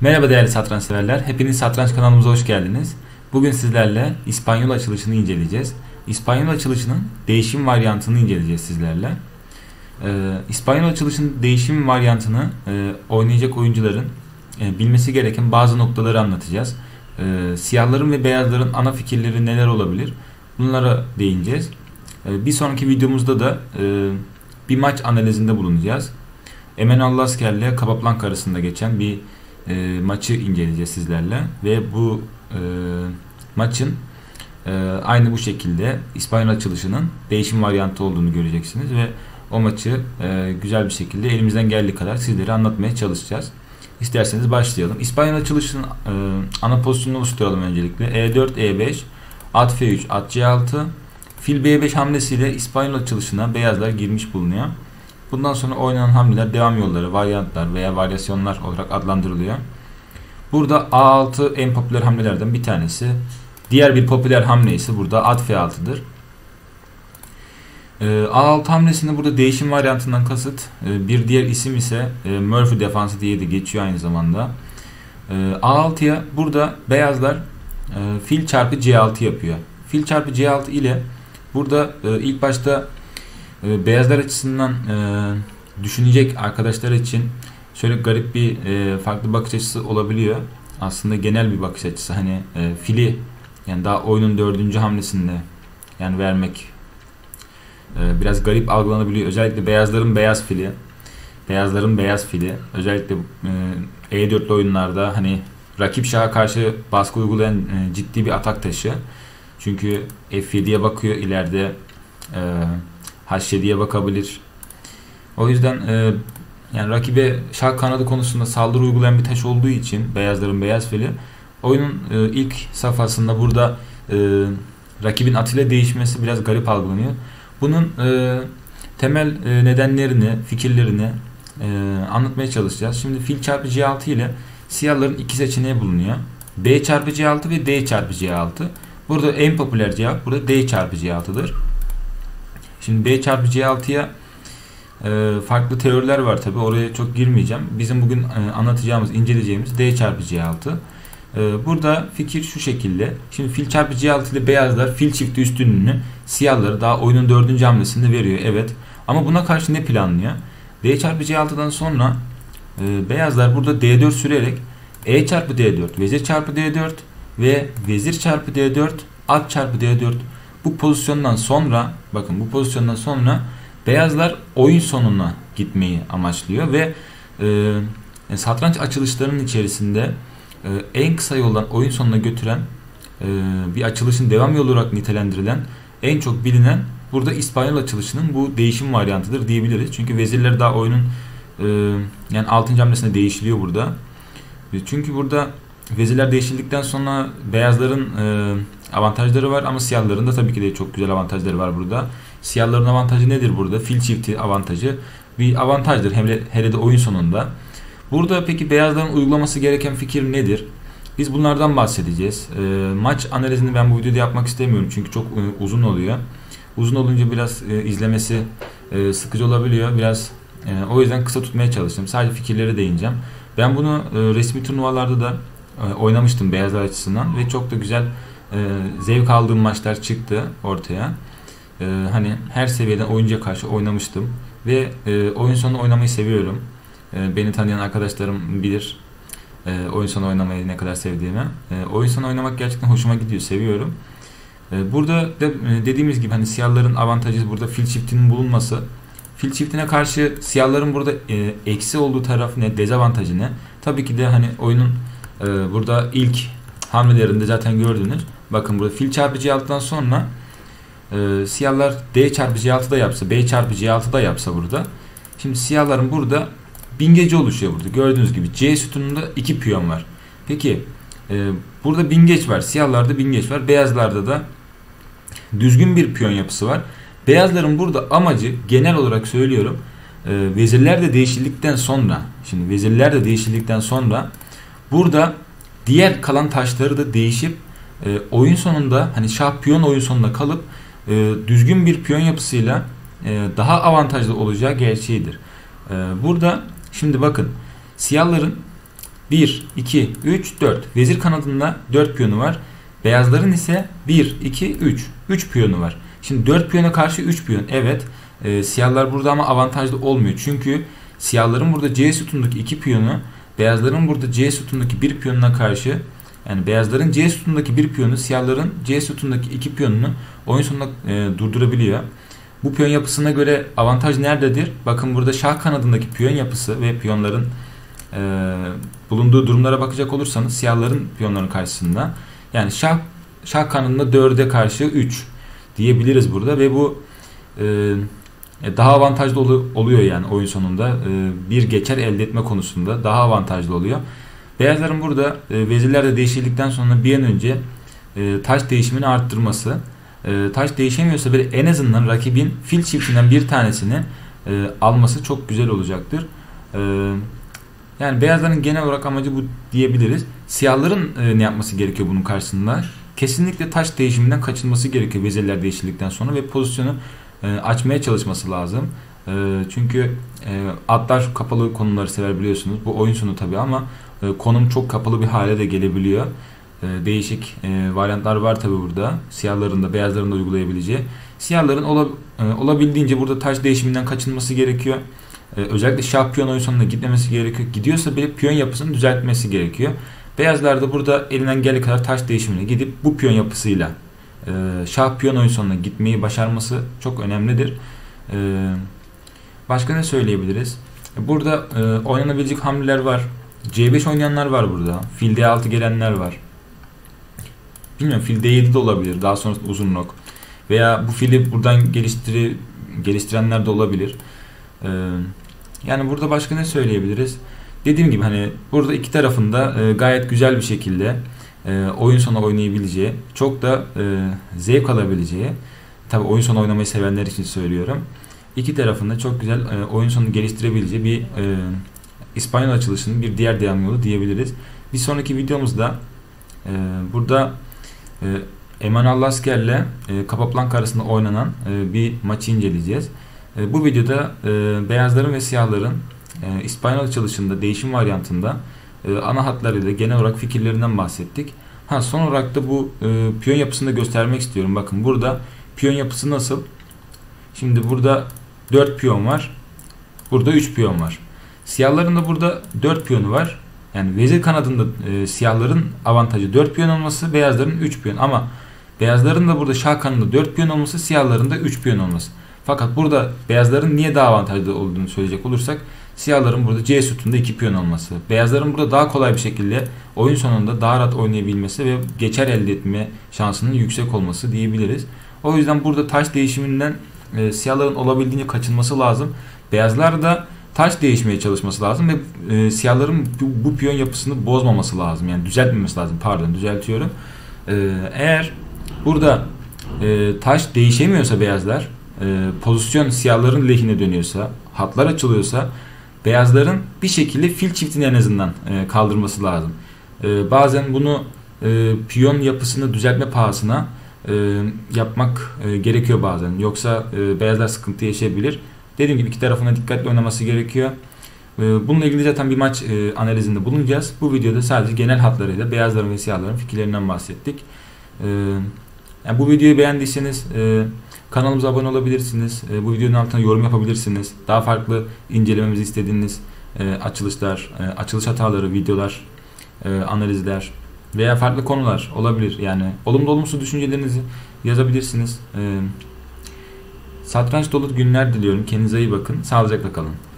Merhaba değerli satranç severler. Hepiniz satranç kanalımıza hoş geldiniz. Bugün sizlerle İspanyol açılışını inceleyeceğiz. İspanyol açılışının değişim varyantını inceleyeceğiz sizlerle. İspanyol açılışının değişim varyantını oynayacak oyuncuların bilmesi gereken bazı noktaları anlatacağız. Siyahların ve beyazların ana fikirleri neler olabilir? Bunlara değineceğiz. Bir sonraki videomuzda da bir maç analizinde bulunacağız. Emmanuel Lascelles ile Capablanca arasında geçen bir maçı inceleyeceğiz sizlerle ve bu maçın aynı bu şekilde İspanyol açılışının değişim varyantı olduğunu göreceksiniz ve o maçı güzel bir şekilde elimizden geldiği kadar sizlere anlatmaya çalışacağız. İsterseniz başlayalım. İspanyol açılışının ana pozisyonunu oluşturalım öncelikle. E4, E5, at F3, at C6, fil B5 hamlesiyle İspanyol açılışına beyazlar girmiş bulunuyor. Bundan sonra oynanan hamleler devam yolları, varyantlar veya varyasyonlar olarak adlandırılıyor. Burada A6 en popüler hamlelerden bir tanesi. Diğer bir popüler hamle ise burada at F6'dır. A6 hamlesinde burada değişim varyantından kasıt bir diğer isim ise Murphy defansı diye de geçiyor aynı zamanda. A6'ya burada beyazlar fil çarpı C6 yapıyor. Fil çarpı C6 ile burada ilk başta beyazlar açısından düşünecek arkadaşlar için şöyle garip bir farklı bakış açısı olabiliyor. Aslında genel bir bakış açısı. Hani fili yani daha oyunun 4. hamlesinde yani vermek biraz garip algılanabiliyor. Özellikle beyazların beyaz fili. Beyazların beyaz fili. Özellikle E4'lü oyunlarda hani rakip şaha karşı baskı uygulayan ciddi bir atak taşı. Çünkü F7'ye bakıyor ileride H7'ye bakabilir. O yüzden yani rakibe şah kanadı konusunda saldırı uygulayan bir taş olduğu için beyazların beyaz fili oyunun ilk safhasında burada rakibin atıyla değişmesi biraz garip algılanıyor. Bunun temel nedenlerini, fikirlerini anlatmaya çalışacağız. Şimdi fil çarpı C6 ile siyahların iki seçeneği bulunuyor. B çarpı C6 ve D çarpı C6. Burada en popüler cevap burada D çarpı C6'dır. Şimdi B çarpı C6'ya farklı teoriler var tabi. Oraya çok girmeyeceğim. Bizim bugün anlatacağımız, inceleyeceğimiz D çarpı C6. Burada fikir şu şekilde. Şimdi fil çarpı C6 ile beyazlar fil çifti üstünlüğünü siyahları daha oyunun 4. hamlesinde veriyor. Evet. Ama buna karşı ne planlıyor? D çarpı C6'dan sonra beyazlar burada D4 sürerek E çarpı D4, vezir çarpı D4 ve vezir çarpı D4, at çarpı D4 bu pozisyondan sonra bakın bu pozisyondan sonra beyazlar oyun sonuna gitmeyi amaçlıyor ve satranç açılışlarının içerisinde en kısa yoldan oyun sonuna götüren bir açılışın devam yolu olarak nitelendirilen en çok bilinen burada İspanyol açılışının bu değişim varyantıdır diyebiliriz. Çünkü vezirler daha oyunun yani 6. hamlesinde değişiliyor burada. Çünkü burada vezirler değişildikten sonra beyazların avantajları var ama siyahların da tabii ki de çok güzel avantajları var burada. Siyahların avantajı nedir burada? Fil çifti avantajı bir avantajdır hele de oyun sonunda. Burada peki beyazların uygulaması gereken fikir nedir? Biz bunlardan bahsedeceğiz. Maç analizini ben bu videoda yapmak istemiyorum çünkü çok uzun oluyor. Uzun olunca biraz izlemesi sıkıcı olabiliyor. Biraz o yüzden kısa tutmaya çalıştım. Sadece fikirlere değineceğim. Ben bunu resmi turnuvalarda da oynamıştım beyazlar açısından ve çok da güzel zevk aldığım maçlar çıktı ortaya. Hani her seviyeden oyuncuya karşı oynamıştım ve oyun sonu oynamayı seviyorum. Beni tanıyan arkadaşlarım bilir oyun sonu oynamayı ne kadar sevdiğimi. Oyun sonu oynamak gerçekten hoşuma gidiyor, seviyorum. Burada da dediğimiz gibi hani siyahların avantajı burada fil çiftinin bulunması. Fil çiftine karşı siyahların burada eksi olduğu taraf ne, dezavantajı ne? Tabii ki de hani oyunun burada ilk hamlelerinde zaten gördünüz. Bakın burada fil çarpı C6'dan sonra siyahlar D çarpı C6'da yapsa, B çarpı C6'da yapsa burada. Şimdi siyahların burada bingeci oluşuyor burada. Gördüğünüz gibi C sütununda 2 piyon var. Peki burada bingeç var. Siyahlarda bingeç var. Beyazlarda da düzgün bir piyon yapısı var. Beyazların burada amacı genel olarak söylüyorum. Vezirler de değişildikten sonra şimdi vezirler de değişildikten sonra burada diğer kalan taşları da değişip oyun sonunda hani şah piyon oyun sonunda kalıp düzgün bir piyon yapısıyla daha avantajlı olacağı gerçeğidir. Burada şimdi bakın siyahların 1, 2, 3, 4. Vezir kanadında 4 piyonu var. Beyazların ise 1, 2, 3. 3 piyonu var. Şimdi 4 piyona karşı 3 piyon. Evet. Siyahlar burada ama avantajlı olmuyor. Çünkü siyahların burada C sütunundaki 2 piyonu, beyazların burada C sütunundaki 1 piyonuna karşı, yani beyazların C sütunundaki 1 piyonu siyahların C sütunundaki 2 piyonunu oyun sonunda durdurabiliyor. Bu piyon yapısına göre avantaj nerededir? Bakın burada şah kanadındaki piyon yapısı ve piyonların bulunduğu durumlara bakacak olursanız siyahların piyonların karşısında, yani şah kanadında 4'e karşı 3 diyebiliriz burada ve bu daha avantajlı oluyor yani oyun sonunda. Bir geçer elde etme konusunda daha avantajlı oluyor. Beyazların burada vezirler de değişildikten sonra bir an önce taş değişimini arttırması, taş değişemiyorsa bile en azından rakibin fil çiftinden bir tanesini alması çok güzel olacaktır. Yani beyazların genel olarak amacı bu diyebiliriz. Siyahların ne yapması gerekiyor bunun karşısında? Kesinlikle taş değişiminden kaçınması gerekiyor vezirler değişildikten sonra ve pozisyonu açmaya çalışması lazım. Çünkü atlar kapalı konuları sever biliyorsunuz. Bu oyun sonu tabi ama konum çok kapalı bir hale de gelebiliyor. Değişik varyantlar var tabi burada. Siyahların da beyazların da uygulayabileceği. Siyahların olabildiğince burada taş değişiminden kaçınması gerekiyor. Özellikle şah piyon oyun sonuna gitmemesi gerekiyor. Gidiyorsa bile piyon yapısını düzeltmesi gerekiyor. Beyazlar da burada elinden geldiği kadar taş değişimine gidip bu piyon yapısıyla şah piyon oyun sonuna gitmeyi başarması çok önemlidir. Başka ne söyleyebiliriz? Burada oynanabilecek hamleler var. C5 oynayanlar var burada. Fil D6 gelenler var. Bilmiyorum, fil D7 de olabilir. Daha sonrasında uzun rok. Veya bu fili buradan geliştirenler de olabilir. Yani burada başka ne söyleyebiliriz? Dediğim gibi hani burada iki tarafında gayet güzel bir şekilde oyun sonu oynayabileceği, çok da zevk alabileceği, tabi oyun sonu oynamayı sevenler için söylüyorum. İki tarafında çok güzel oyun sonu geliştirebileceği bir İspanyol açılışının bir diğer devam yolu diyebiliriz. Bir sonraki videomuzda burada Emanuel Lasker'le Capablanca arasında oynanan bir maçı inceleyeceğiz. Bu videoda beyazların ve siyahların İspanyol açılışında değişim varyantında ana hatlarıyla genel olarak fikirlerinden bahsettik. Son olarak da bu piyon yapısını da göstermek istiyorum. Bakın burada piyon yapısı nasıl? Şimdi burada 4 piyon var. Burada 3 piyon var. Siyahların da burada 4 piyonu var. Yani vezir kanadında siyahların avantajı 4 piyon olması, beyazların 3 piyon. Ama beyazların da burada şah kanadında 4 piyon olması, siyahların da 3 piyon olması. Fakat burada beyazların niye daha avantajlı olduğunu söyleyecek olursak, siyahların burada C sütununda 2 piyon olması, beyazların burada daha kolay bir şekilde oyun sonunda daha rahat oynayabilmesi ve geçer elde etme şansının yüksek olması diyebiliriz. O yüzden burada taş değişiminden siyahların olabildiğince kaçınması lazım. Beyazlar da taş değişmeye çalışması lazım ve siyahların bu piyon yapısını bozmaması lazım. Yani düzeltmemesi lazım. Pardon, düzeltiyorum. Eğer burada taş değişemiyorsa beyazlar, pozisyon siyahların lehine dönüyorsa, hatlar açılıyorsa, beyazların bir şekilde fil çiftini en azından kaldırması lazım. Bazen bunu piyon yapısını düzeltme pahasına yapmak gerekiyor bazen. Yoksa beyazlar sıkıntı yaşayabilir. Dediğim gibi iki tarafına dikkatli oynaması gerekiyor. Bununla ilgili zaten bir maç analizinde bulunacağız. Bu videoda sadece genel hatlarıyla beyazların ve siyahların fikirlerinden bahsettik. Yani bu videoyu beğendiyseniz kanalımıza abone olabilirsiniz. Bu videonun altına yorum yapabilirsiniz. Daha farklı incelememizi istediğiniz açılışlar, açılış hataları, videolar, analizler veya farklı konular olabilir. Yani olumlu olumsuz düşüncelerinizi yazabilirsiniz. Satranç dolu günler diliyorum. Kendinize iyi bakın. Sağlıcakla kalın.